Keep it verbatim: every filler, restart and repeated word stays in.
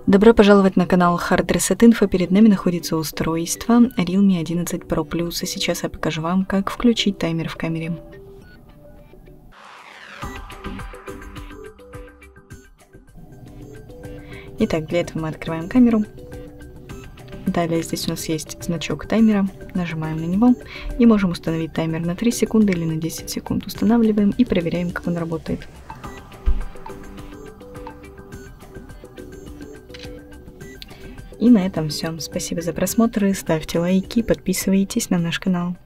Добро пожаловать на канал Hard Reset Info. Перед нами находится устройство Realme одиннадцать Pro Plus. И сейчас я покажу вам, как включить таймер в камере. Итак, для этого мы открываем камеру. Далее здесь у нас есть значок таймера. Нажимаем на него и можем установить таймер на три секунды или на десять секунд. Устанавливаем и проверяем, как он работает. И на этом все. Спасибо за просмотр, ставьте лайки, подписывайтесь на наш канал.